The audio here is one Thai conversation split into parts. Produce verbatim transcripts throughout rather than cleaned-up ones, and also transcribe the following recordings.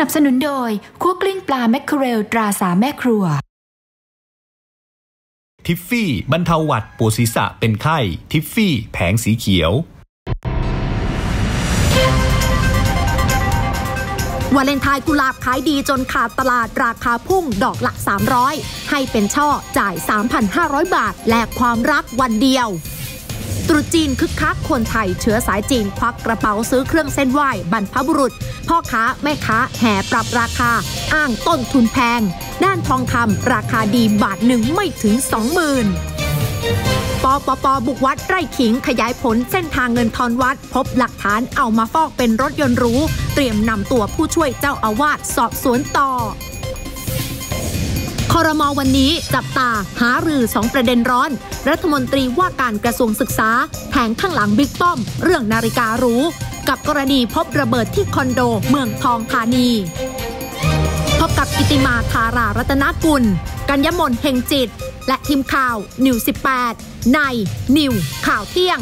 นับสนุนโดยคั่วกลิ้งปลาแมคเคอเรลตราสามแม่ครัวทิฟฟี่บรรเทาหวัดปวดศีรษะเป็นไข้ทิฟฟี่แผงสีเขียววาเลนไทน์กุหลาบขายดีจนขาดตลาดราคาพุ่งดอกละสามร้อยให้เป็นช่อจ่าย สามพันห้าร้อย บาทแลกความรักวันเดียวตรุษจีนคึกคักคนไทยเชื้อสายจีนควักกระเป๋าซื้อเครื่องเส้นไหว้บรรพบุรุษพ่อค้าแม่ค้าแห่ปรับราคาอ้างต้นทุนแพงด้านทองคำราคาดีบาทหนึ่งไม่ถึง สองหมื่น ปปป.บุกวัดไร่ขิงขยายผลเส้นทางเงินทอนวัดพบหลักฐานเอามาฟอกเป็นรถยนต์หรูเตรียมนำตัวผู้ช่วยเจ้าอาวาสสอบสวนต่อครม.วันนี้จับตาหารือสองประเด็นร้อนรัฐมนตรีว่าการกระทรวงศึกษาแถงข้างหลังบิ๊กป้อมเรื่องนาฬิกาหรูกับกรณีพบระเบิดที่คอนโดเมืองทองธานีพบกับกิติมาธารารัตนกุลกัญญมลเฮงจิตและทีมข่าวนิวสิบแปดในนิวข่าวเที่ยง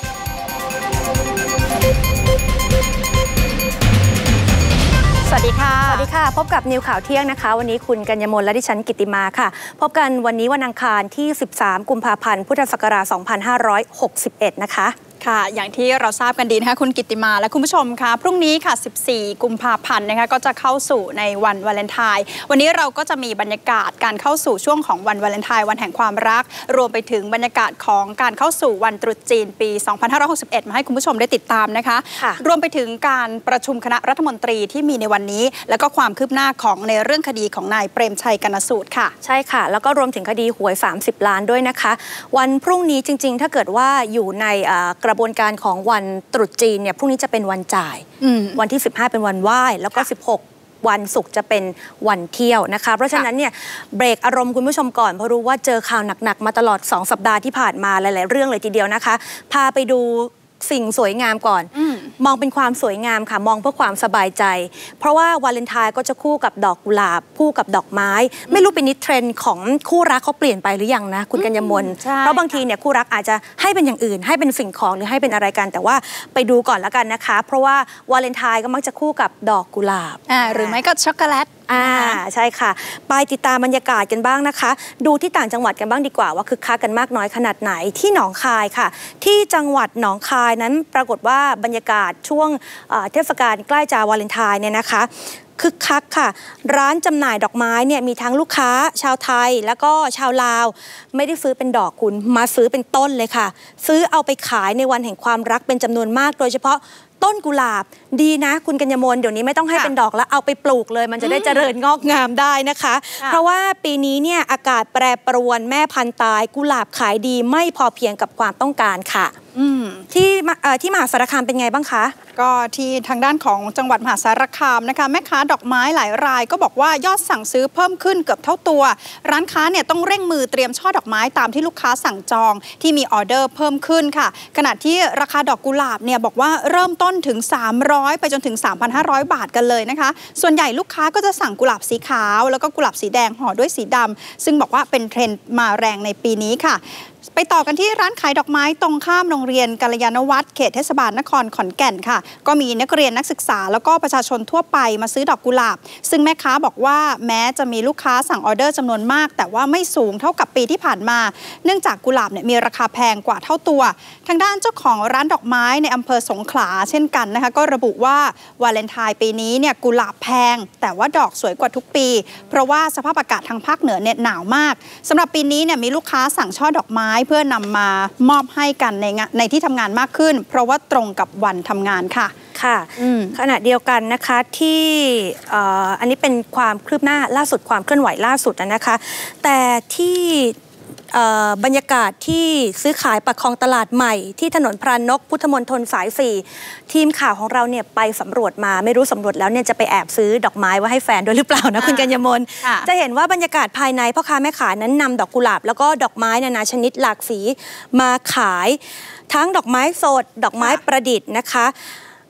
สวัสดีค่ะสวัสดีค่ะพบกับนิวข่าวเที่ยงนะคะวันนี้คุณกัญญมลและดิฉันกิติมาค่ะพบกันวันนี้วันอังคารที่สิบสามกุมภาพันธ์พุทธศักราชสองพันห้าร้อยหกสิบเอ็ดนะคะค่ะอย่างที่เราทราบกันดีนะคะคุณกิติมาและคุณผู้ชมค่ะพรุ่งนี้ค่ะสิบสี่กุมภาพันธ์นะคะก็จะเข้าสู่ในวันวาเลนไทน์วันนี้เราก็จะมีบรรยากาศการเข้าสู่ช่วงของวันวาเลนไทน์วันแห่งความรักรวมไปถึงบรรยากาศของการเข้าสู่วันตรุษจีนปีสองพันห้าร้อยหกสิบเอ็ดมาให้คุณผู้ชมได้ติดตามนะคะรวมไปถึงการประชุมคณะรัฐมนตรีที่มีในวันนี้แล้วก็ความคืบหน้าของในเรื่องคดีของนายเปรมชัยกนสูตรค่ะใช่ค่ะแล้วก็รวมถึงคดีหวยสามสิบล้านด้วยนะคะวันพรุ่งนี้จริงๆถ้าเกิดว่าอยู่ในกระบวนการของวันตรุษจีนเนี่ยพรุ่งนี้จะเป็นวันจ่ายวันที่สิบห้าเป็นวันไหว้แล้วก็สิบหกวันศุกร์จะเป็นวันเที่ยวนะคะเพราะฉะนั้นเนี่ยเบรกอารมณ์คุณผู้ชมก่อนเพราะรู้ว่าเจอข่าวหนักๆมาตลอดสองสัปดาห์ที่ผ่านมาหลายๆเรื่องเลยทีเดียวนะคะพาไปดูสิ่งสวยงามก่อนมองเป็นความสวยงามค่ะมองเพื่อความสบายใจเพราะว่าวาเลนไทน์ก็จะคู่กับดอกกุหลาบคู่กับดอกไม้ไม่รู้เป็นนิเทรนด์ของคู่รักเขาเปลี่ยนไปหรือยังนะคุณกัญญมลเพราะบางทีเนี่ยคู่รักอาจจะให้เป็นอย่างอื่นให้เป็นสิ่งของหรือให้เป็นอะไรกันแต่ว่าไปดูก่อนแล้วกันนะคะเพราะว่าวาเลนไทน์ก็มักจะคู่กับดอกกุหลาบหรือไม่ก็ช็อกโกแลตอ่าใช่ค่ะไปติดตามบรรยากาศกันบ้างนะคะดูที่ต่างจังหวัดกันบ้างดีกว่าว่าคึกคักกันมากน้อยขนาดไหนที่หนองคายค่ะที่จังหวัดหนองคายนั้นปรากฏว่าบรรยากาศช่วงเทศกาลใกล้จะวาเลนไทน์เนี่ยนะคะคึกคักค่ะร้านจำหน่ายดอกไม้เนี่ยมีทั้งลูกค้าชาวไทยแล้วก็ชาวลาวไม่ได้ซื้อเป็นดอกคุณมาซื้อเป็นต้นเลยค่ะซื้อเอาไปขายในวันแห่งความรักเป็นจำนวนมากโดยเฉพาะต้นกุหลาบดีนะคุณกัญญมลเดี๋ยวนี้ไม่ต้องให้เป็นดอกแล้วเอาไปปลูกเลยมันจะได้เจริญงอกงามได้นะคะเพราะว่าปีนี้เนี่ยอากาศแปรปรวนแม่พันธุ์ตายกุหลาบขายดีไม่พอเพียงกับความต้องการค่ะที่ที่มหาสารคามเป็นไงบ้างคะก็ที่ทางด้านของจังหวัดมหาสารคามนะคะแม่ค้าดอกไม้หลายรายก็บอกว่ายอดสั่งซื้อเพิ่มขึ้นเกือบเท่าตัวร้านค้าเนี่ยต้องเร่งมือเตรียมช่อดอกไม้ตามที่ลูกค้าสั่งจองที่มีออเดอร์เพิ่มขึ้นค่ะขณะที่ราคาดอกกุหลาบเนี่ยบอกว่าเริ่มต้นถึงสามร้อยไปจนถึง สามพันห้าร้อย บาทกันเลยนะคะส่วนใหญ่ลูกค้าก็จะสั่งกุหลาบสีขาวแล้วก็กุหลาบสีแดงห่อด้วยสีดำซึ่งบอกว่าเป็นเทรนด์มาแรงในปีนี้ค่ะไปต่อกันที่ร้านขายดอกไม้ตรงข้ามโรงเรียนกัลยาณวัฒน์เขตเทศบาลนครขอนแก่นค่ะก็มีนักเรียนนักศึกษาแล้วก็ประชาชนทั่วไปมาซื้อดอกกุหลาบซึ่งแม่ค้าบอกว่าแม้จะมีลูกค้าสั่งออเดอร์จำนวนมากแต่ว่าไม่สูงเท่ากับปีที่ผ่านมาเนื่องจากกุหลาบเนี่ยมีราคาแพงกว่าเท่าตัวทางด้านเจ้าของร้านดอกไม้ในอำเภอสงขลาเช่นกันนะคะก็ระบุว่าวาเลนไทน์ปีนี้เนี่ยกุหลาบแพงแต่ว่าดอกสวยกว่าทุกปีเพราะว่าสภาพอากาศทางภาคเหนือเนี่ยหนาวมากสำหรับปีนี้เนี่ยมีลูกค้าสั่งช่อดอกไม้เพื่อนำมามอบให้กันในในที่ทำงานมากขึ้นเพราะว่าตรงกับวันทำงานค่ะค่ะขณะเดียวกันนะคะที่อันนี้เป็นความคืบหน้าล่าสุดความเคลื่อนไหวล่าสุดนะคะแต่ที่บรรยากาศที่ซื้อขายปากคลองตลาดใหม่ที่ถนนพรานกพุทธมณฑลสายสี่ทีมข่าวของเราเนี่ยไปสำรวจมาไม่รู้สำรวจแล้วเนี่ยจะไปแอบซื้อดอกไม้ไว้ให้แฟนด้วยหรือเปล่านะคุณกัญญมลจะเห็นว่าบรรยากาศภายในพ่อค้าแม่ขายนั้นนำดอกกุหลาบแล้วก็ดอกไม้นานาชนิดหลากสีมาขายทั้งดอกไม้สดดอกไม้ประดิษฐ์นะคะ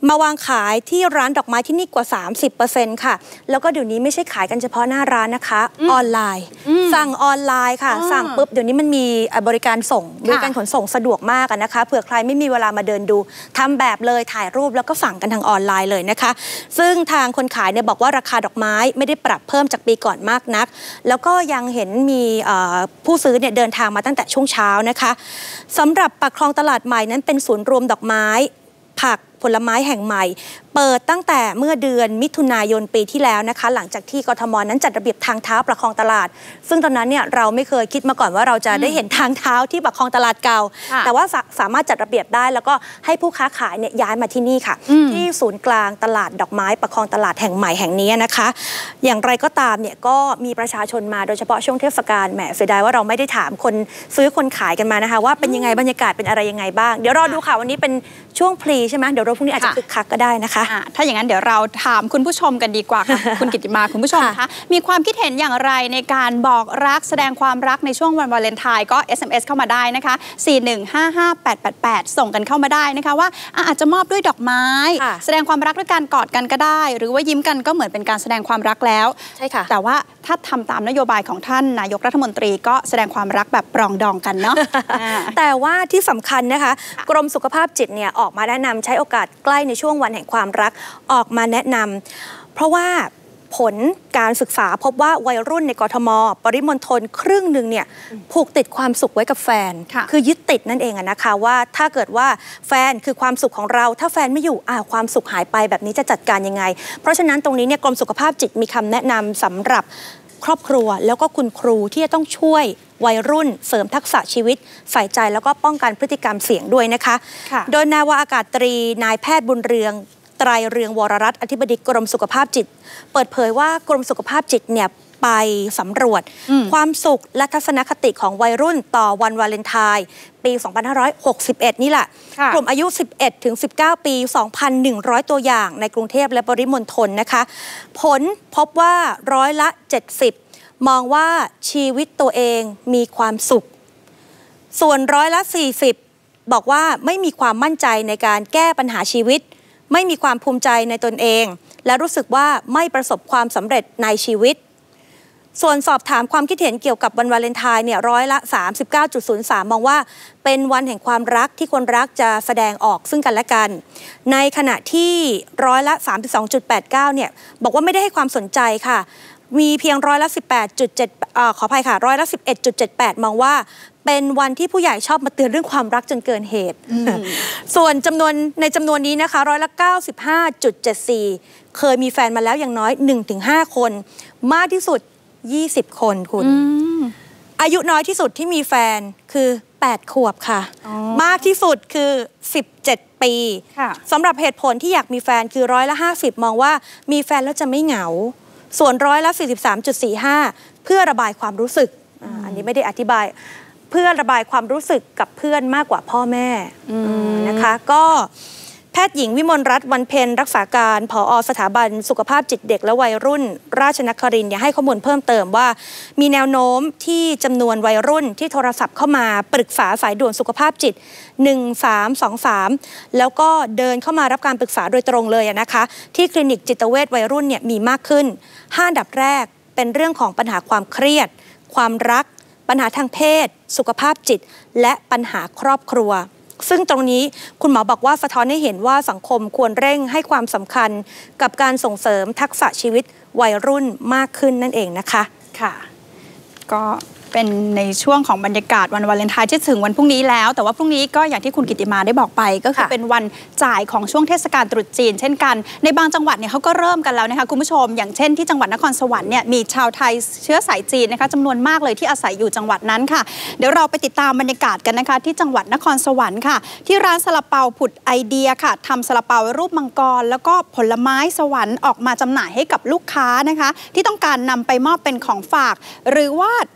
มาวางขายที่ร้านดอกไม้ที่นี่กว่า สามสิบเปอร์เซ็นต์ ค่ะแล้วก็เดี๋ยวนี้ไม่ใช่ขายกันเฉพาะหน้าร้านนะคะออนไลน์สั่งออนไลน์ค่ะสั่งปุ๊บเดี๋ยวนี้มันมีบริการส่งบริการขนส่งสะดวกมากนะคะเผื่อใครไม่มีเวลามาเดินดูทำแบบเลยถ่ายรูปแล้วก็สั่งกันทางออนไลน์เลยนะคะซึ่งทางคนขายเนี่ยบอกว่าราคาดอกไม้ไม่ได้ปรับเพิ่มจากปีก่อนมากนักแล้วก็ยังเห็นมีผู้ซื้อเนี่ยเดินทางมาตั้งแต่ช่วงเช้านะคะสำหรับปากคลองตลาดใหม่นั้นเป็นศูนย์รวมดอกไม้ผักผลไม้แห่งใหม่เปิดตั้งแต่เมื่อเดือนมิถุนายนปีที่แล้วนะคะหลังจากที่กทมนั้นจัดระเบียบทางเท้าประคองตลาดซึ่งตอนนั้นเนี่ยเราไม่เคยคิดมาก่อนว่าเราจะได้เห็นทางเท้าที่ประคองตลาดเก่าแต่ว่าสาสามารถจัดระเบียบได้แล้วก็ให้ผู้ค้าขายเนี่ยย้ายมาที่นี่ค่ะที่ศูนย์กลางตลาดดอกไม้ประคองตลาดแห่งใหม่แห่งนี้นะคะอย่างไรก็ตามเนี่ยก็มีประชาชนมาโดยเฉพาะช่วงเทศกาลแหมเสียดายว่าเราไม่ได้ถามคนซื้อคนขายกันมานะคะว่าเป็นยังไงบรรยากาศเป็นอะไรยังไงบ้างเดี๋ยวรอดูค่ะวันนี้เป็นช่วงพลีใช่ไหมเดี๋ยวเราพรุ่งนี้อาจจะคึกคักก็ได้นะคะถ้าอย่างนั้นเดี๋ยวเราถามคุณผู้ชมกันดีกว่าค่ะ คุณกิตติมาคุณผู้ชมคะมีความคิดเห็นอย่างไรในการบอกรักแสดงความรักในช่วงวันวาเลนไทน์ก็ เอส เอ็ม เอส เข้ามาได้นะคะสี่หนึ่งห้าห้าแปดแปดแปดส่งกันเข้ามาได้นะคะว่าอาจจะมอบด้วยดอกไม้แสดงความรักด้วยการกอดกันก็ได้หรือว่ายิ้มกันก็เหมือนเป็นการแสดงความรักแล้วใช่ค่ะแต่ว่าถ้าทำตามนโยบายของท่านนายกรัฐมนตรีก็แสดงความรักแบบปรองดองกันเนาะแต่ว่าที่สำคัญนะคะกรมสุขภาพจิตเนี่ยออกมาแนะนำใช้โอกาสใกล้ในช่วงวันแห่งความรักออกมาแนะนำเพราะว่าผลการศึกษาพบว่าวัยรุ่นในกทมปริมณฑลครึ่งหนึ่งเนี่ยผูกติดความสุขไว้กับแฟนคือยึดติดนั่นเองนะคะว่าถ้าเกิดว่าแฟนคือความสุขของเราถ้าแฟนไม่อยู่อ้าวความสุขหายไปแบบนี้จะจัดการยังไงเพราะฉะนั้นตรงนี้เนี่ยกรมสุขภาพจิตมีคำแนะนำสำหรับครอบครัวแล้วก็คุณครูที่จะต้องช่วยวัยรุ่นเสริมทักษะชีวิตใส่ใจแล้วก็ป้องกันพฤติกรรมเสี่ยงด้วยนะคะโดยนาวาอากาศตรีนายแพทย์บุญเรืองไตรเรืองวรรัตน์อธิบดีกรมสุขภาพจิตเปิดเผยว่ากรมสุขภาพจิตเนี่ยไปสำรวจความสุขและทัศนคติของวัยรุ่นต่อวันวาเลนไทน์ปี สองพันห้าร้อยหกสิบเอ็ด นี่แหละกลุ่มอายุ สิบเอ็ดถึงสิบเก้า ปี สองพันหนึ่งร้อย ตัวอย่างในกรุงเทพและปริมณฑลนะคะผลพบว่าร้อยละ เจ็ดสิบ มองว่าชีวิตตัวเองมีความสุขส่วนร้อยละ สี่สิบ บอกว่าไม่มีความมั่นใจในการแก้ปัญหาชีวิตไม่มีความภูมิใจในตนเองและรู้สึกว่าไม่ประสบความสำเร็จในชีวิตส่วนสอบถามความคิดเห็นเกี่ยวกับวันวาเลนไทน์เนี่ยร้อยละ สามสิบเก้าจุดศูนย์สาม มองว่าเป็นวันแห่งความรักที่คนรักจะแสดงออกซึ่งกันและกันในขณะที่ร้อยละ สามสิบสองจุดแปดเก้า เนี่ยบอกว่าไม่ได้ให้ความสนใจค่ะมีเพียงร้อยละ สิบแปดจุดเจ็ด อ่าขออภัยค่ะร้อยละ สิบเอ็ดจุดเจ็ดแปด มองว่าเป็นวันที่ผู้ใหญ่ชอบมาเตือนเรื่องความรักจนเกินเหตุส่วนจำนวนในจำนวนนี้นะคะร้อยละ เก้าสิบห้าจุดเจ็ดสี่ เคยมีแฟนมาแล้วอย่างน้อย หนึ่งถึงห้า คนมากที่สุดยี่สิบคนคุณอายุน้อยที่สุดที่มีแฟนคือแปดขวบค่ะมากที่สุดคือสิบเจ็ดปีสำหรับเหตุผลที่อยากมีแฟนคือร้อยละห้าสิบมองว่ามีแฟนแล้วจะไม่เหงาส่วนร้อยละ สี่สิบสามจุดสี่ห้า เพื่อระบายความรู้สึก อ, อันนี้ไม่ได้อธิบายเพื่อระบายความรู้สึกกับเพื่อนมากกว่าพ่อแม่นะคะก็แพทย์หญิงวิมลรัตน์วันเพ็ญรักษาการผอ.สถาบันสุขภาพจิตเด็กและวัยรุ่นราชนครินทร์ให้ข้อมูลเพิ่มเติมว่ามีแนวโน้มที่จำนวนวัยรุ่นที่โทรศัพท์เข้ามาปรึกษาสายด่วนสุขภาพจิตหนึ่งสามสองสามแล้วก็เดินเข้ามารับการปรึกษาโดยตรงเลยนะคะที่คลินิกจิตเวชวัยรุ่นเนี่ยมีมากขึ้นห้าอันดับแรกเป็นเรื่องของปัญหาความเครียดความรักปัญหาทางเพศสุขภาพจิตและปัญหาครอบครัวซึ่งตรงนี้คุณหมอบอกว่าสะท้อนให้เห็นว่าสังคมควรเร่งให้ความสำคัญกับการส่งเสริมทักษะชีวิตวัยรุ่นมากขึ้นนั่นเองนะคะค่ะก็เป็นในช่วงของบรรยากาศวันวาเลนไทน์ที่ถึงวันพรุ่งนี้แล้วแต่ว่าพรุ่งนี้ก็อย่างที่คุณกิติมาได้บอกไปก็คือเป็นวันจ่ายของช่วงเทศกาลตรุษจีนเช่นกันในบางจังหวัดเนี่ยเขาก็เริ่มกันแล้วนะคะคุณผู้ชมอย่างเช่นที่จังหวัดนครสวรรค์เนี่ยมีชาวไทยเชื้อสายจีนนะคะจำนวนมากเลยที่อาศัยอยู่จังหวัดนั้นค่ะเดี๋ยวเราไปติดตามบรรยากาศกันนะคะที่จังหวัดนครสวรรค์ค่ะที่ร้านซาลาเปาผุดไอเดียค่ะทำซาลาเปารูปมังกรแล้วก็ผลไม้สวรรค์ออกมาจำหน่ายให้กับลูกค้านะคะที่ต้องการนำไปมอบเป็นของฝากหรือว่าทำพิธี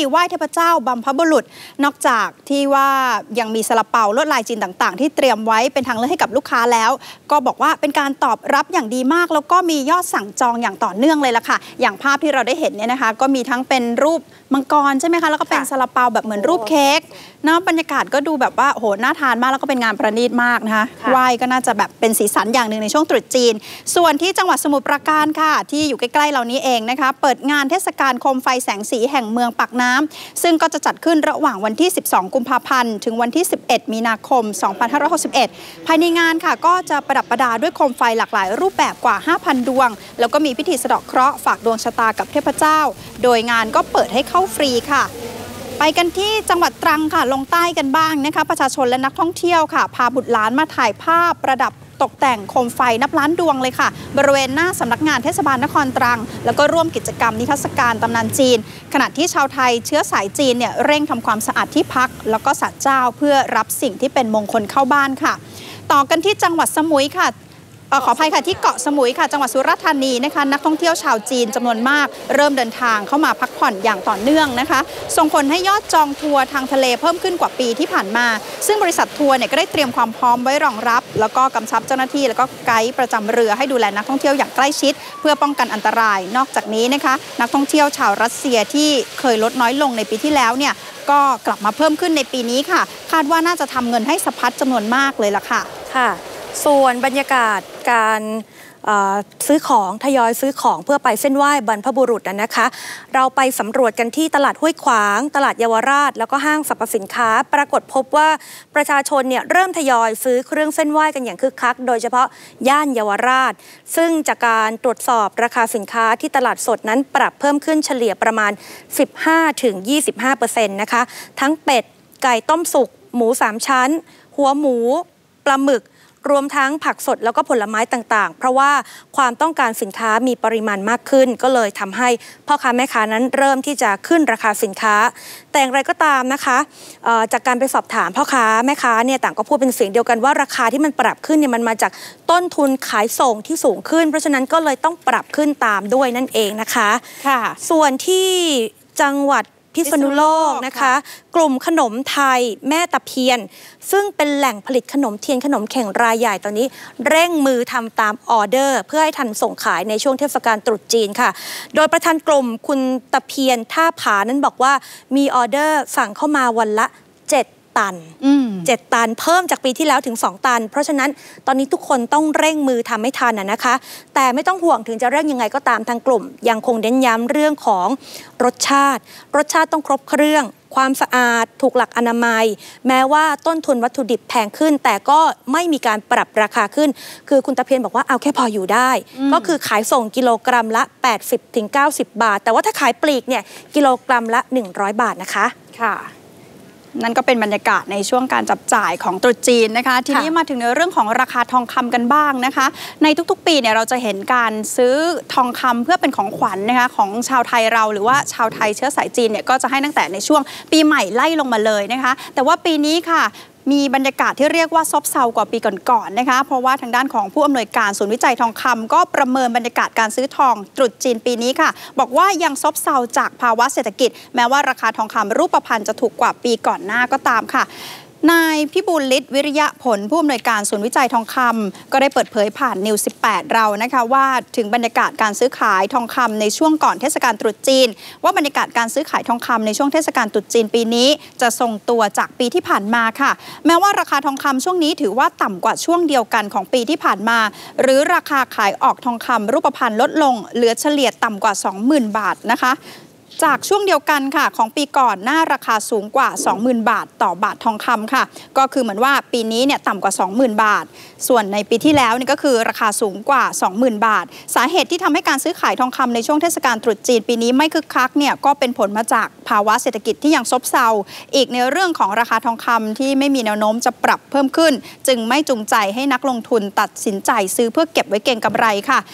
ไหว้เทพเจ้าบัมพบุรุษนอกจากที่ว่ายังมีซาลาเปาลวดลายจีนต่างๆที่เตรียมไว้เป็นทางเลือกให้กับลูกค้าแล้วก็บอกว่าเป็นการตอบรับอย่างดีมากแล้วก็มียอดสั่งจองอย่างต่อเนื่องเลยล่ะค่ะอย่างภาพที่เราได้เห็นเนี่ยนะคะก็มีทั้งเป็นรูปมังกรใช่ไหมคะแล้วก็เป็นซาลาเปาแบบเหมือนรูปเค้กนะบรรยากาศก็ดูแบบว่าโหน่าทานมากแล้วก็เป็นงานประณีตมากนะคะไหว้ก็น่าจะแบบเป็นสีสันอย่างหนึ่งในช่วงตรุษจีนส่วนที่จังหวัดสมุทรปราการค่ะที่อยู่ใกล้ๆเรานี้เองนะคะเปิดงานเทศกาลโคมไฟแสงสีแห่งเมืองปากน้ำซึ่งก็จะจัดขึ้นระหว่างวันที่สิบสองกุมภาพันธ์ถึงวันที่สิบเอ็ดมีนาคมสองพันห้าร้อยหกสิบเอ็ดภายในงานค่ะก็จะประดับประดาด้วยโคมไฟหลากหลายรูปแบบกว่า ห้าพัน ดวงแล้วก็มีพิธีสะเดาะเคราะห์ฝากดวงชะตากับเทพเจ้าโดยงานก็เปิดให้เข้าฟรีค่ะไปกันที่จังหวัดตรังค่ะลงใต้กันบ้างนะคะประชาชนและนักท่องเที่ยวค่ะพาบุตรหลานมาถ่ายภาพประดับตกแต่งโคมไฟนับล้านดวงเลยค่ะบริเวณหน้าสำนักงานเทศบาลนครตรังแล้วก็ร่วมกิจกรรมนิทรรศการตำนานจีนขณะที่ชาวไทยเชื้อสายจีนเนี่ยเร่งทำความสะอาดที่พักแล้วก็ศาลเจ้าเพื่อรับสิ่งที่เป็นมงคลเข้าบ้านค่ะต่อกันที่จังหวัดสมุยค่ะขออภัยค่ะที่เกาะสมุยค่ะจังหวัดสุราษฎร์ธานีนะคะนักท่องเที่ยวชาวจีนจำนวนมากเริ่มเดินทางเข้ามาพักผ่อนอย่างต่อเนื่องนะคะส่งผลให้ยอดจองทัวร์ทางทะเลเพิ่มขึ้นกว่าปีที่ผ่านมาซึ่งบริษัททัวร์เนี่ยก็ได้เตรียมความพร้อมไว้รองรับแล้วก็กำชับเจ้าหน้าที่แล้วก็ไกด์ประจำเรือให้ดูแลนักท่องเที่ยวอย่างใกล้ชิดเพื่อป้องกันอันตรายนอกจากนี้นะคะนักท่องเที่ยวชาวรัสเซียที่เคยลดน้อยลงในปีที่แล้วเนี่ยก็กลับมาเพิ่มขึ้นในปีนี้ค่ะคาดว่าน่าจะทำเงินให้สะพัดจำนวนมากเลยล่ะค่ะค่ะส่วนบรรยากาศการซื้อของทยอยซื้อของเพื่อไปเส้นไหว้บรรพบุรุษนะคะเราไปสำรวจกันที่ตลาดห้วยขวางตลาดเยาวราชแล้วก็ห้างสรรพสินค้าปรากฏพบว่าประชาชนเนี่ยเริ่มทยอยซื้อเครื่องเส้นไหว้กันอย่างคึกคักโดยเฉพาะย่านเยาวราชซึ่งจากการตรวจสอบราคาสินค้าที่ตลาดสดนั้นปรับเพิ่มขึ้นเฉลี่ยประมาณ สิบห้าถึงยี่สิบห้าเปอร์เซ็นต์ นะคะทั้งเป็ดไก่ต้มสุกหมูสามชั้นหัวหมูปลาหมึกรวมทั้งผักสดแล้วก็ผลไม้ต่างๆเพราะว่าความต้องการสินค้ามีปริมาณมากขึ้นก็เลยทำให้พ่อค้าแม่ค้านั้นเริ่มที่จะขึ้นราคาสินค้าแต่อย่างไรก็ตามนะคะจากการไปสอบถามพ่อค้าแม่ค้าเนี่ยต่างก็พูดเป็นเสียงเดียวกันว่าราคาที่มันปรับขึ้นเนี่ยมันมาจากต้นทุนขายส่งที่สูงขึ้นเพราะฉะนั้นก็เลยต้องปรับขึ้นตามด้วยนั่นเองนะคะค่ะส่วนที่จังหวัดพิษณุโลกนะคะกลุ่มขนมไทยแม่ตะเพียนซึ่งเป็นแหล่งผลิตขนมเทียนขนมแข่งรายใหญ่ตอนนี้เร่งมือทำตามออเดอร์เพื่อให้ทันส่งขายในช่วงเทศกาลตรุษจีนค่ะโดยประธานกลุ่มคุณตะเพียนท่าผานั้นบอกว่ามีออเดอร์สั่งเข้ามาวันละเจ็ดตันเจ็ดตันเพิ่มจากปีที่แล้วถึงสองตันเพราะฉะนั้นตอนนี้ทุกคนต้องเร่งมือทำให้ทันนะคะแต่ไม่ต้องห่วงถึงจะเร่งยังไงก็ตามทางกลุ่มยังคงเน้นย้ำเรื่องของรสชาติรสชาติต้องครบเครื่องความสะอาดถูกหลักอนามัยแม้ว่าต้นทุนวัตถุดิบแพงขึ้นแต่ก็ไม่มีการปรับราคาขึ้นคือคุณตะเพียนบอกว่าเอาแค่พออยู่ได้ก็คือขายส่งกิโลกรัมละ แปดสิบถึงเก้าสิบ บาทแต่ว่าถ้าขายปลีกเนี่ยกิโลกรัมละหนึ่งร้อยบาทนะคะค่ะนั่นก็เป็นบรรยากาศในช่วงการจับจ่ายของตรุษจีนนะคะทีนี้มาถึงในเรื่องของราคาทองคำกันบ้างนะคะในทุกๆปีเนี่ยเราจะเห็นการซื้อทองคำเพื่อเป็นของขวัญ นะคะของชาวไทยเราหรือว่าชาวไทยเชื้อสายจีนเนี่ยก็จะให้ตั้งแต่ในช่วงปีใหม่ไล่ลงมาเลยนะคะแต่ว่าปีนี้ค่ะมีบรรยากาศที่เรียกว่าซบเซากว่าปีก่อนๆนะคะเพราะว่าทางด้านของผู้อำนวยการศูนย์วิจัยทองคำก็ประเมินบรรยากาศการซื้อทองตรุษจีนปีนี้ค่ะบอกว่ายังซบเซาจากภาวะเศรษฐกิจแม้ว่าราคาทองคำรูปพรรณจะถูกกว่าปีก่อนหน้าก็ตามค่ะนายพิบูลฤทธิ์วิริยะผลผู้อำนวยการศูนย์วิจัยทองคำก็ได้เปิดเผยผ่านนิวสิบแปดเรานะคะว่าถึงบรรยากาศการซื้อขายทองคำในช่วงก่อนเทศกาลตรุษจีนว่าบรรยากาศการซื้อขายทองคำในช่วงเทศกาลตรุษจีนปีนี้จะทรงตัวจากปีที่ผ่านมาค่ะแม้ว่าราคาทองคำช่วงนี้ถือว่าต่ำกว่าช่วงเดียวกันของปีที่ผ่านมาหรือราคาขายออกทองคำรูปพรรณลดลงเหลือเฉลี่ยต่ำกว่า สองหมื่น บาทนะคะจากช่วงเดียวกันค่ะของปีก่อนหน้าราคาสูงกว่า สองหมื่น บาทต่อบาททองคำค่ะก็คือเหมือนว่าปีนี้เนี่ยต่ำกว่า สองหมื่น บาทส่วนในปีที่แล้วนี่ก็คือราคาสูงกว่า สองหมื่น บาทสาเหตุที่ทำให้การซื้อขายทองคำในช่วงเทศกาลตรุษจีนปีนี้ไม่คึกคักเนี่ยก็เป็นผลมาจากภาวะเศรษฐกิจที่ยังซบเซาอีกในเรื่องของราคาทองคำที่ไม่มีแนวโน้มจะปรับเพิ่มขึ้นจึงไม่จูงใจให้นักลงทุนตัดสินใจซื้อเพื่อเก็บไว้เก็งกำไรค่ะ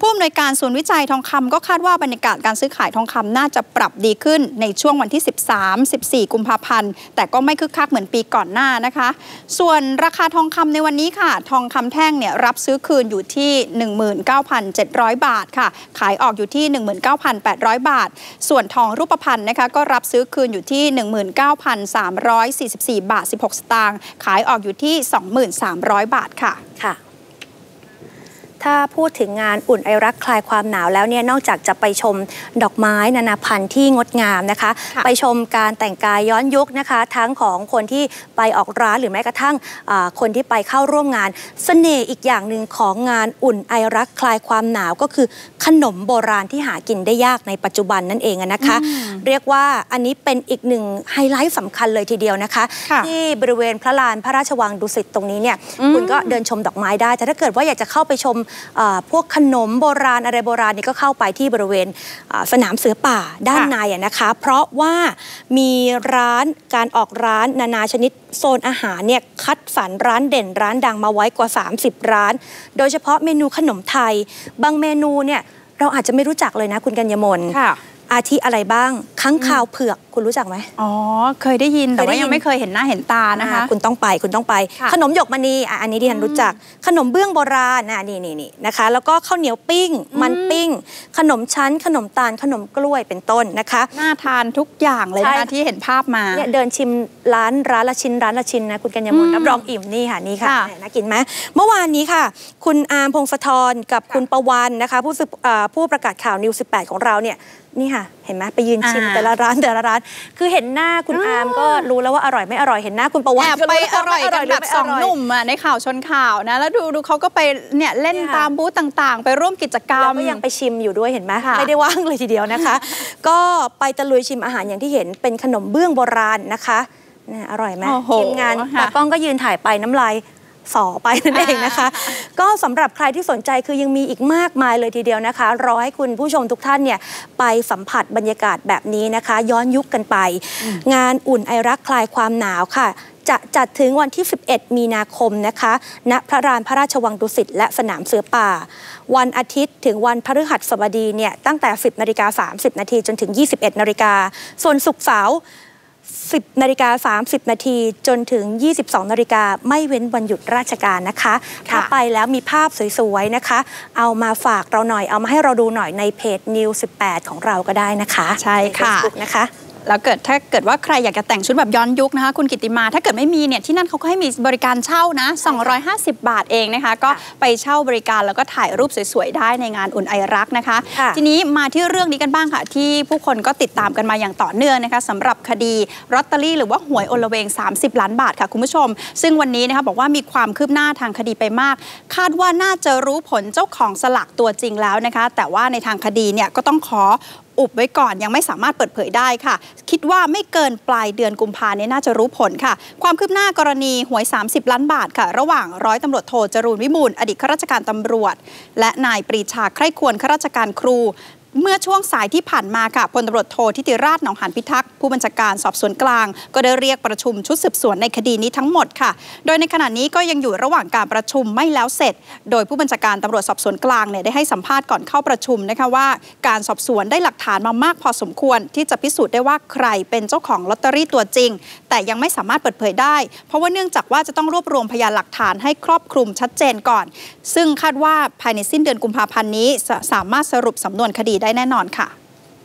ผู้อำนวยการศูนย์วิจัยทองคำก็คาดว่าบรรยากาศการซื้อขายทองคำน่าจะปรับดีขึ้นในช่วงวันที่ สิบสาม สิบสี่ กุมภาพันธ์แต่ก็ไม่คึกคักเหมือนปีก่อนหน้านะคะส่วนราคาทองคำในวันนี้ค่ะทองคำแท่งเนี่ยรับซื้อคืนอยู่ที่ หนึ่งหมื่นเก้าพันเจ็ดร้อย บาทค่ะขายออกอยู่ที่ หนึ่งหมื่นเก้าพันแปดร้อย บาทส่วนทองรูปพรรณนะคะก็รับซื้อคืนอยู่ที่ หนึ่งหมื่นเก้าพันสามร้อยสี่สิบสี่ บาทสิบหกสตางค์ขายออกอยู่ที่ สองหมื่นสามร้อย บาทค่ะค่ะถ้าพูดถึงงานอุ่นไอรักคลายความหนาวแล้วเนี่ยนอกจากจะไปชมดอกไม้นานาพันธุ์ที่งดงามนะคะไปชมการแต่งกายย้อนยุคนะคะทั้งของคนที่ไปออกร้านหรือแม้กระทั่งคนที่ไปเข้าร่วมงานเสน่ห์อีกอย่างหนึ่งของงานอุ่นไอรักคลายความหนาวก็คือขนมโบราณที่หากินได้ยากในปัจจุบันนั่นเองนะคะเรียกว่าอันนี้เป็นอีกหนึ่งไฮไลท์สำคัญเลยทีเดียวนะคะที่บริเวณพระลานพระราชวังดุสิตตรงนี้เนี่ยคุณก็เดินชมดอกไม้ได้แต่ถ้าเกิดว่าอยากจะเข้าไปชมพวกขนมโบราณอะไรโบราณนี่ก็เข้าไปที่บริเวณสนามเสือป่าด้านในนะคะเพราะว่ามีร้านการออกร้านนานาชนิดโซนอาหารเนี่ยคัดสรรร้านเด่นร้านดังมาไว้กว่าสามสิบร้านโดยเฉพาะเมนูขนมไทยบางเมนูเนี่ยเราอาจจะไม่รู้จักเลยนะคุณกัญญมลอาทิอะไรบ้างค้างคาวเผือกคุณรู้จักไหมอ๋อเคยได้ยินแต่ว่ายังไม่เคยเห็นหน้าเห็นตานะคะคุณต้องไปคุณต้องไปขนมหยกมณีอันนี้ที่ฉันรู้จักขนมเบื้องโบราณนะนี่นี่นี่นะคะแล้วก็ข้าวเหนียวปิ้งมันปิ้งขนมชั้นขนมตาลขนมกล้วยเป็นต้นนะคะน่าทานทุกอย่างเลยนะที่เห็นภาพมาเนี่ยเดินชิมร้านร้านละชิ้นร้านละชิ้นนะคุณกัญญมลรับรองอิ่มนี่ค่ะนี่ค่ะน่ากินไหมเมื่อวานนี้ค่ะคุณอาร์มพงศธรกับคุณประวันนะคะผู้ผู้ประกาศข่าวนิวสิบแปดของเราเนี่ยนี่ค่ะเห็นไหมไปยืนชิมแต่ละร้านแต่ละร้านคือเห็นหน้าคุณอาร์มก็รู้แล้วว่าอร่อยไม่อร่อยเห็นหน้าคุณประวัติไปอร่อยกันแบบสองหนุ่มในข่าวชนข่าวนะแล้วดูดูเขาก็ไปเนี่ยเล่นตามบูธต่างๆไปร่วมกิจกรรมแล้วก็ยังไปชิมอยู่ด้วยเห็นไหมไม่ได้ว่างเลยทีเดียวนะคะก็ไปตะลุยชิมอาหารอย่างที่เห็นเป็นขนมเบื้องโบราณนะคะอร่อยไหมทีมงานตากล้องก็ยืนถ่ายไปน้ำลายสอไปนั่นเองนะคะก็สำหรับใครที่สนใจคือยังมีอีกมากมายเลยทีเดียวนะคะรอให้คุณผู้ชมทุกท่านเนี่ยไปสัมผัสบรรยากาศแบบนี้นะคะย้อนยุค กันไปงานอุ่นไอรักคลายความหนาวค่ะจะจัดถึงวันที่สิบเอ็ดมีนาคมนะคะณพระลานพระราชวังดุสิตและสนามเสือป่าวันอาทิตย์ถึงวันพฤหัสบดีเนี่ยตั้งแต่ สิบนาฬิกาสามสิบนาทีจนถึง ยี่สิบเอ็ดนาฬิกาส่วนศุกร์เสาร์สิบนาฬิกาสามสิบนาทีจนถึงยี่สิบสองนาฬิกาไม่เว้นวันหยุดราชการนะคะถ้าไปแล้วมีภาพสวยๆนะคะเอามาฝากเราหน่อยเอามาให้เราดูหน่อยในเพจนิวสิบแปดของเราก็ได้นะคะใช่ค่ะนะคะแล้วเกิดถ้าเกิดว่าใครอยากจะแต่งชุดแบบย้อนยุคนะคะคุณกิติมาถ้าเกิดไม่มีเนี่ยที่นั่นเขาก็ให้มีบริการเช่านะสองร้อยห้าสิบบาทเองนะคะก็ไปเช่าบริการแล้วก็ถ่ายรูปสวยๆได้ในงานอุ่นไอรักนะคะทีนี้มาที่เรื่องนี้กันบ้างค่ะที่ผู้คนก็ติดตามกันมาอย่างต่อเนื่องนะคะสำหรับคดีลอตเตอรี่หรือว่าหวยอลเวงสามสิบล้านบาทค่ะคุณผู้ชมซึ่งวันนี้นะคะบอกว่ามีความคืบหน้าทางคดีไปมากคาดว่าน่าจะรู้ผลเจ้าของสลากตัวจริงแล้วนะคะแต่ว่าในทางคดีเนี่ยก็ต้องขออุบไว้ก่อนยังไม่สามารถเปิดเผยได้ค่ะคิดว่าไม่เกินปลายเดือนกุมภาพันธ์นี้น่าจะรู้ผลค่ะความคืบหน้ากรณีหวยสามสิบล้านบาทค่ะระหว่างร้อยตำรวจโทจรูญวิบูลย์อดีตข้าราชการตำรวจและนายปรีชาไคร่ควรข้าราชการครูเมื่อช่วงสายที่ผ่านมาค่ะพลตำรวจโทธิติราชหนองหานพิทักษ์ผู้บัญชาการสอบสวนกลางก็ได้เรียกประชุมชุดสืบสวนในคดีนี้ทั้งหมดค่ะโดยในขณะนี้ก็ยังอยู่ระหว่างการประชุมไม่แล้วเสร็จโดยผู้บัญชาการตำรวจสอบสวนกลางเนี่ยได้ให้สัมภาษณ์ก่อนเข้าประชุมนะคะว่าการสอบสวนได้หลักฐานมามากพอสมควรที่จะพิสูจน์ได้ว่าใครเป็นเจ้าของลอตเตอรี่ตัวจริงแต่ยังไม่สามารถเปิดเผยได้เพราะว่าเนื่องจากว่าจะต้องรวบรวมพยานหลักฐานให้ครอบคลุมชัดเจนก่อนซึ่งคาดว่าภายในสิ้นเดือนกุมภาพันธ์นี้สามารถสรุปสำนวนคดีได้แน่นอนค่ะ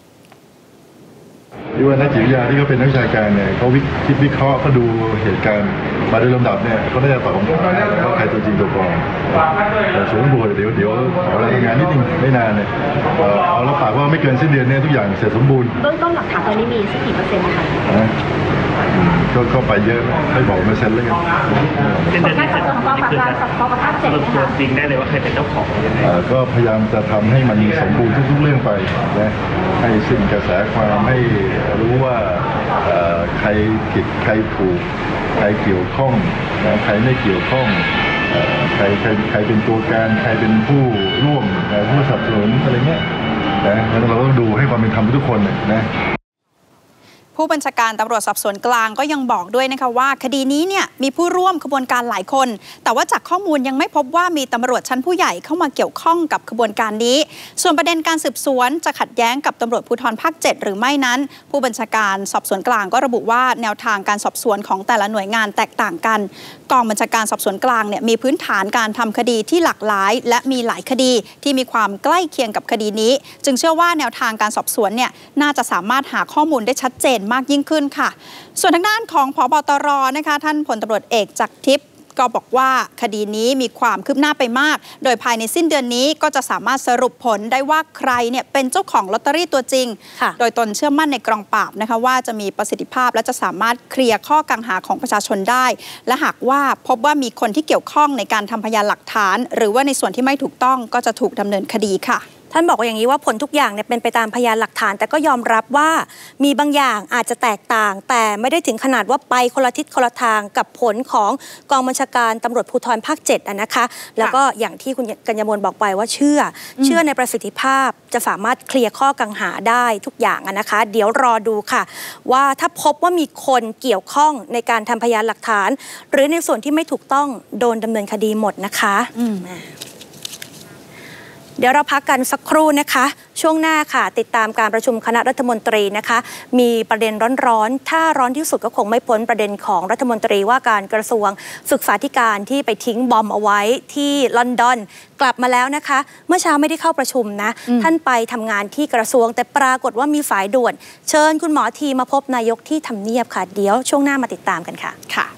ที่ว่านักจิตวิทยาที่เขาเป็นนักวิชาการเนี่ยเขาคิดวิเคราะห์เขาดูเหตุการณ์มาโดยลำดับเนี่ยเขาได้จะตอบคำถามว่าใครตัวจริงตัวปลอมแต่ส่วนบุญเดี๋ยวเดี๋ยวขอเวลาทำงานนิดนึงไม่นานเนี่ยเอารับปากว่าไม่เกินสิ้นเดือนเนี่ยทุกอย่างเสร็จสมบูรณ์เบื้องต้นหลักฐานตอนนี้มีสักกี่เปอร์เซ็นต์นะคะก็เข้าไปเยอะให้บอกเปอร์เซ็นต์แล้วกันเป็นการจับตัวของการจับตัวประทับใจนะคะจริงได้เลยว่าใครเป็นเจ้าของยังไงก็พยายามจะทำให้มันสมบูรณ์ทุกๆเรื่องไปนะให้สิ้นกระแสความให้รู้ว่าใครผิดใครถูกใครเกี่ยวข้องใครไม่เกี่ยวข้องใครใครใครเป็นตัวการใครเป็นผู้ร่วมผู้สนับสนุนอะไรเงี้ยนะแล้วเราต้องดูให้ความเป็นธรรมทุกคนนะผู้บัญชาการตำรวจสอบสวนกลางก็ยังบอกด้วยนะคะว่าคดีนี้เนี่ยมีผู้ร่วมขบวนการหลายคนแต่ว่าจากข้อมูลยังไม่พบว่ามีตำรวจชั้นผู้ใหญ่เข้ามาเกี่ยวข้องกับขบวนการนี้ส่วนประเด็นการสืบสวนจะขัดแย้งกับตำรวจภูธรภาคเจ็ดหรือไม่นั้นผู้บัญชาการสอบสวนกลางก็ระบุว่าแนวทางการสอบสวนของแต่ละหน่วยงานแตกต่างกันกองบัญชาการสอบสวนกลางเนี่ยมีพื้นฐานการทำคดีที่หลากหลายและมีหลายคดีที่มีความใกล้เคียงกับคดีนี้จึงเชื่อว่าแนวทางการสอบสวนเนี่ยน่าจะสามารถหาข้อมูลได้ชัดเจนมากยิ่งขึ้นค่ะส่วนทางด้านของผบ.ตร.นะคะท่านพลตำรวจเอกจักรทิพย์ก็บอกว่าคดีนี้มีความคืบหน้าไปมากโดยภายในสิ้นเดือนนี้ก็จะสามารถสรุปผลได้ว่าใครเนี่ยเป็นเจ้าของลอตเตอรี่ตัวจริงโดยตนเชื่อมั่นในกองปราบนะคะว่าจะมีประสิทธิภาพและจะสามารถเคลียร์ข้อกังขาของประชาชนได้และหากว่าพบว่ามีคนที่เกี่ยวข้องในการทำพยานหลักฐานหรือว่าในส่วนที่ไม่ถูกต้องก็จะถูกดำเนินคดีค่ะท่านบอกว่าอย่างนี้ว่าผลทุกอย่างเนี่ยเป็นไปตามพยานหลักฐานแต่ก็ยอมรับว่ามีบางอย่างอาจจะแตกต่างแต่ไม่ได้ถึงขนาดว่าไปคนละทิศคนละทางกับผลของกองบัญชาการตำรวจภูธรภาคเจ็ดนะคะแล้วก็อย่างที่คุณกัญญามนบอกไปว่าเชื่อเชื่อในประสิทธิภาพจะสามารถเคลียร์ข้อกังขาได้ทุกอย่างนะคะเดี๋ยวรอดูค่ะว่าถ้าพบว่ามีคนเกี่ยวข้องในการทำพยานหลักฐานหรือในส่วนที่ไม่ถูกต้องโดนดำเนินคดีหมดนะคะเดี๋ยวเราพักกันสักครู่นะคะช่วงหน้าค่ะติดตามการประชุมคณะรัฐมนตรีนะคะมีประเด็นร้อนๆถ้าร้อนที่สุดก็คงไม่พ้นประเด็นของรัฐมนตรีว่าการกระทรวงศึกษาธิการที่ไปทิ้งบอมเอาไว้ที่ลอนดอนกลับมาแล้วนะคะเมื่อเช้าไม่ได้เข้าประชุมนะท่านไปทำงานที่กระทรวงแต่ปรากฏว่ามีสายด่วนเชิญคุณหมอทีมาพบนายกที่ทำเนียบค่ะเดี๋ยวช่วงหน้ามาติดตามกันค่ะค่ะ